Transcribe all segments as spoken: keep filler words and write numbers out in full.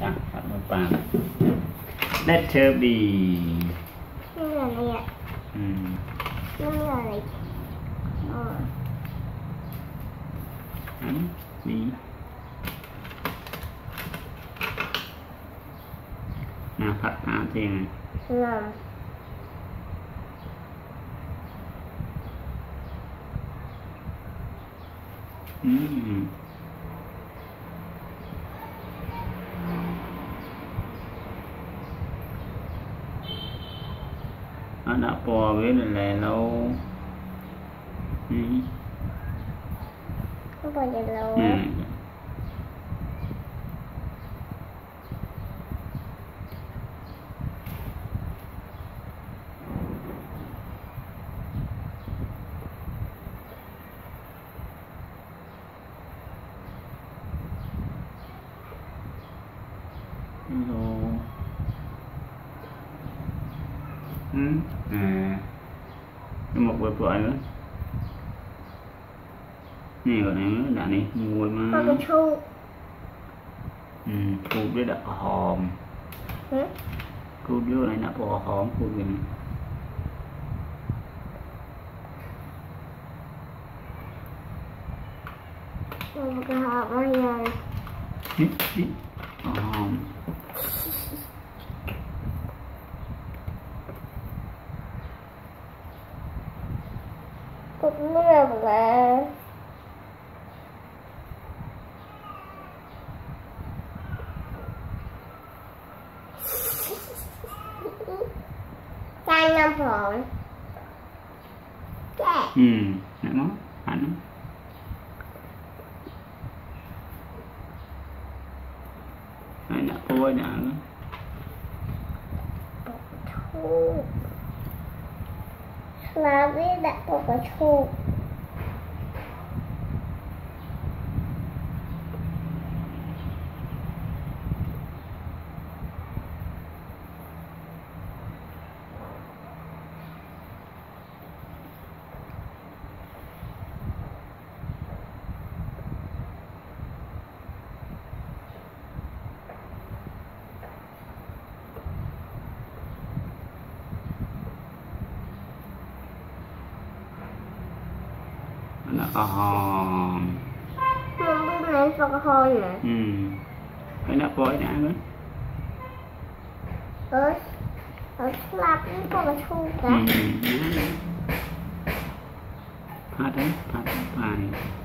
à phạt một bàn letter B Nó là này ạ. ừ. Nó là này. Ờ. Hẳn B nào phạt à thì này Làm. ừ. Nó đã bò với lại lè lâu ừ. Nó bao giờ lâu. Ừ. Hello. Ừ. À một bữa bữa nữa này gọi này mới đã này mùi mà Có cái thu. ừ cô biết đã hòm Ừ? cô biết này đã bỏ hòm cô biết này Một cái hộp bao giờ. hít hít hòm Cũng là một cái. Chai năm hộp. Chai. ừ nè nó hẳn này đã cô đã Thu. Là biết đã có cái thu. đã có hòm Không biết lấy cho cái hôi nè. ừ cái đã bói đã nữa Ơ. Ơ là biết có cái thu cả. ừ phát đấy phát bài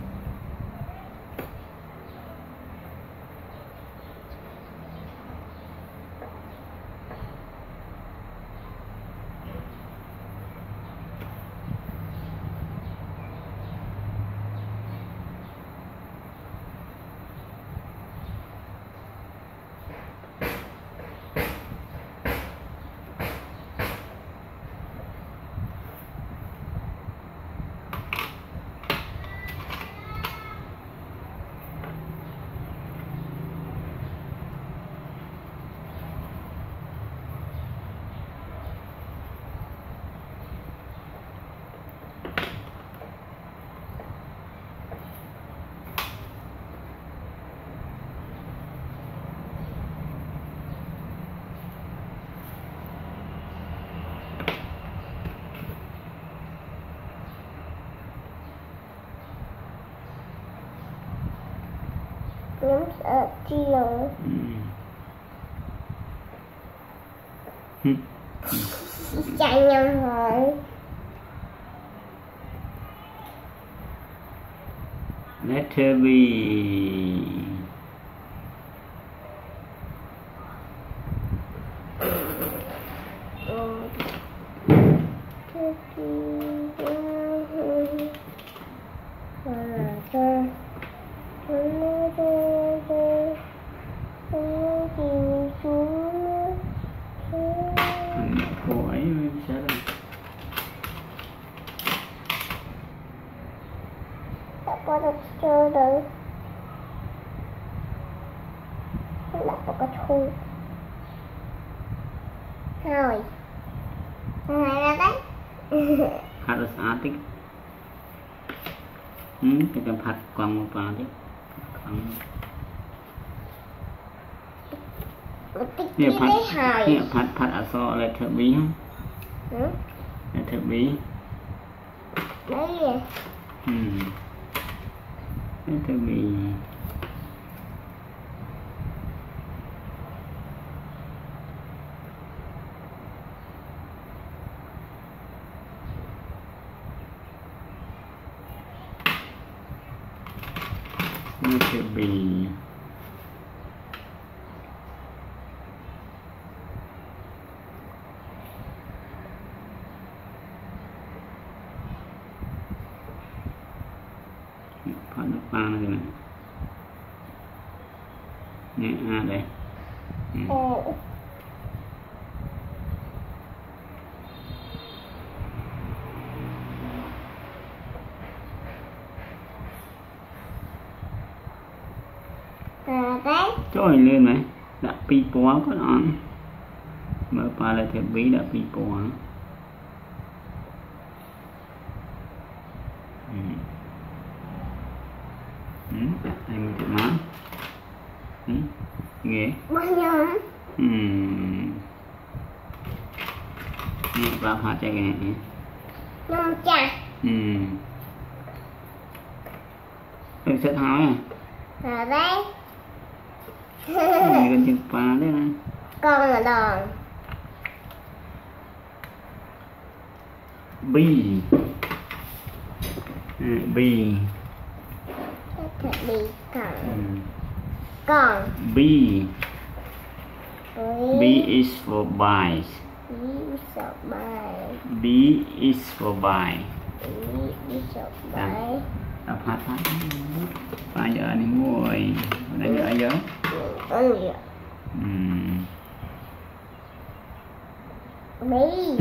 Nhắm sợ chiều. ừ Chạy nhầm hỏi. letter B cô ấy sẽ là Có được chơi được. Là có cái thu. Rồi. Này là đấy. harus atik ừ cái cần phạt quăng một vào chứ quăng เนี่ยพัดเนี่ยพัดพัดอักษรอะไรเธอบีฮะเธอบีอืมเธอบีนี่คือบีพัดน้ำปลาอะไรนะเนี่ยอะไรโอ้Trời lên này, đã pi bó có nó mở pa lại thêm bí đã pi bó ừ. Ừ, này mình thử má ừ. Nghe bao nhiêu ừ. Nghe vào hạt cho cái này năm chà ừ. Em sẽ tháo à ở đây gần chừng pa đấy nè con ở đòn bi bi cái bi còn còn bi b is for buy b is for buy b is for buy tập phát phát ba giờ đi mua rồi nãy giờ giờ ừm Mỹ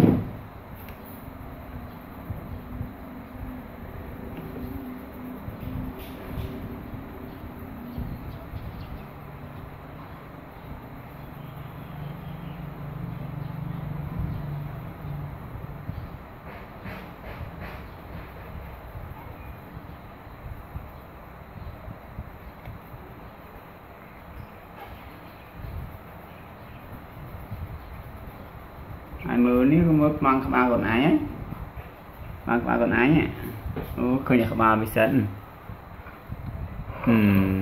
ai mưa nếu có mất mang các ba còn ai á mang các ba còn ai á ô khơi nhà các ba bị sẵn ừm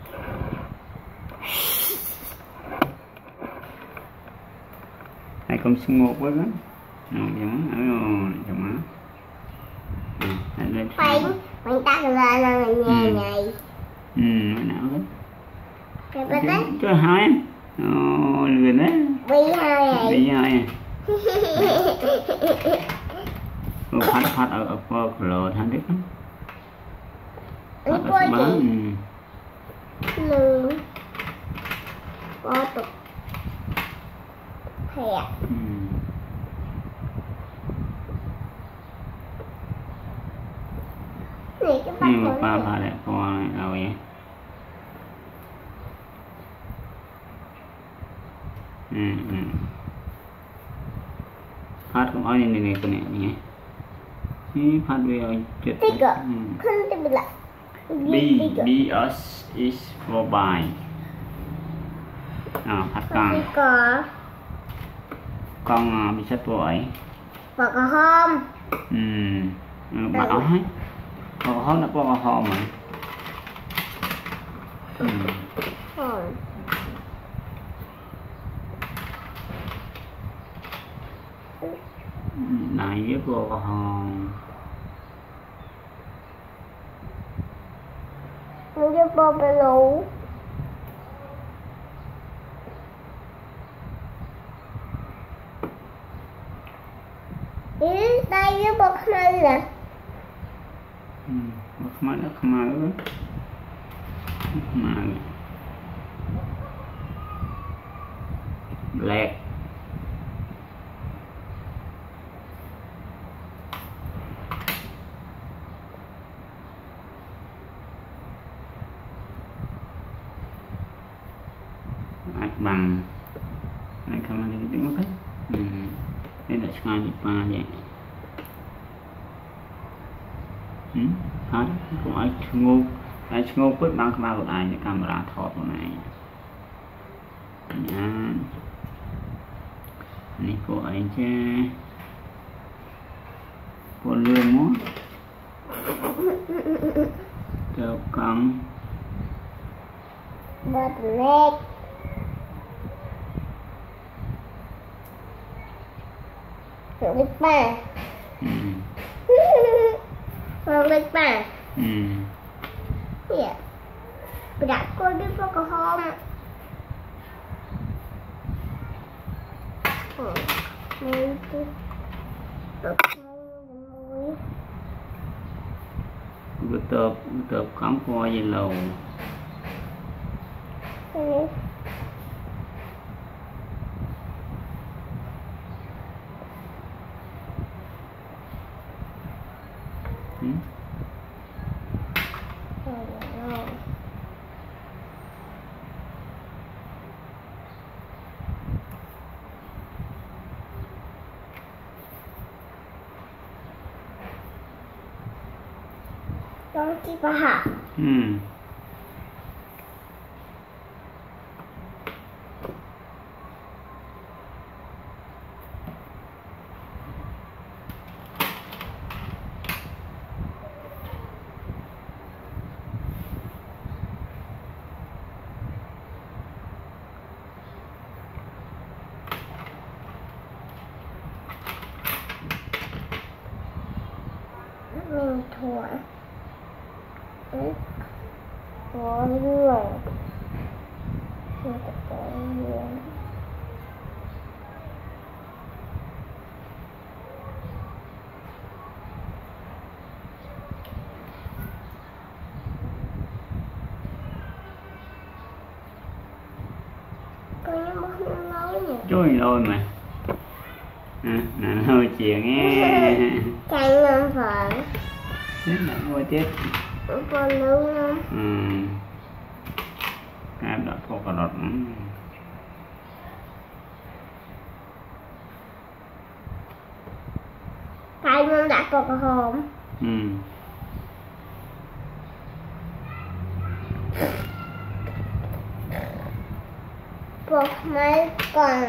ai cũng xung ngột quá đó giống giống giống á phải mình ta là là nhà này ừm nào đó cái hai ồ lười đấy bi hai bi hai phát phát ở ở ở lò than đấy phát ở bán lừa có tục hẹp nhưng mà ba ba đẹp con này rồi ừ ừ phát cũng ở này này cái này nhé ini phát về chết tiga kan tiga B B is is for buy à phát con con bị chết vội và có hôm ừ bạn nói hết có hôm nó có hôm mà ừ này với cô hòn với bò bê lú ý đây với bò khmai nè bò khmai nó khmai đó khmai black bằng này không ăn được tiếng mất hết đây là sky pa vậy hết cũng ai ngu ai ngu quyết bằng ba một ai camera thọt một này Yan. Ini ko aja. Polong mo. Tukang. Botnek. Lupa. Hmm. Lupa. Hmm. Iya. Bedak ko di pohon. Oh, itu. Gutop, gutop cắm coi gì lầu. Ini. Hmm? Don't keep a hat. Hmm. Mình thua. Có lửa. Mình có lửa. Có những bóng lâu nhỉ? Chui rồi mà. À, nè hơi chiều nghe. Chẳng làm phở. Chết là mua chết. Còn lâu không? Ừ. Cái đợt có cả đợt. Cái nó đã có cái hồn. Ừ. Buộc mấy con.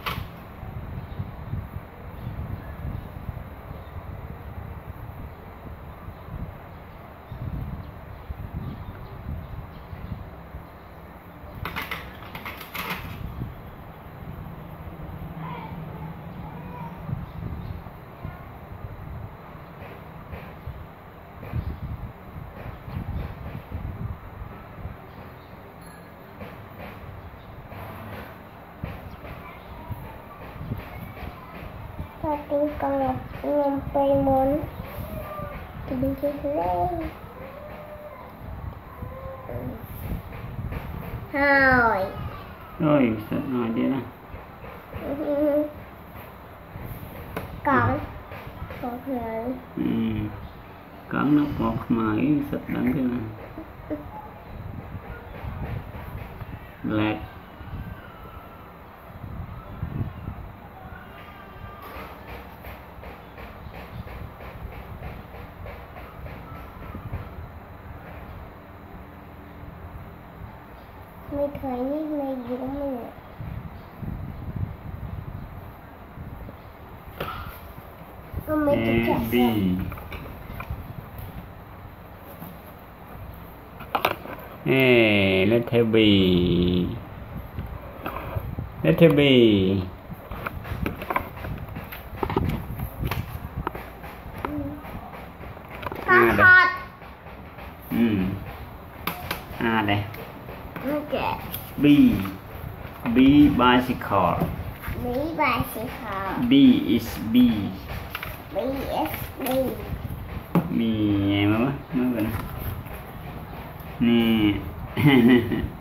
Tapi kalau nyampe mon dibenci lagi. Hai. Rồi, sạch rồi đi đó. Con. Con rồi. Ừ. Con nó bọt mày sạch đắng cái này. Lẹt. Mày thấy như này gì của mình ạ? Con mấy cái chả B. Hey, letter B. Letter B. Con hot. Ừ. À đây. Okay. B. B bicycle. B bicycle. B is B. B is B. B em á, mới vậy nè. Nè.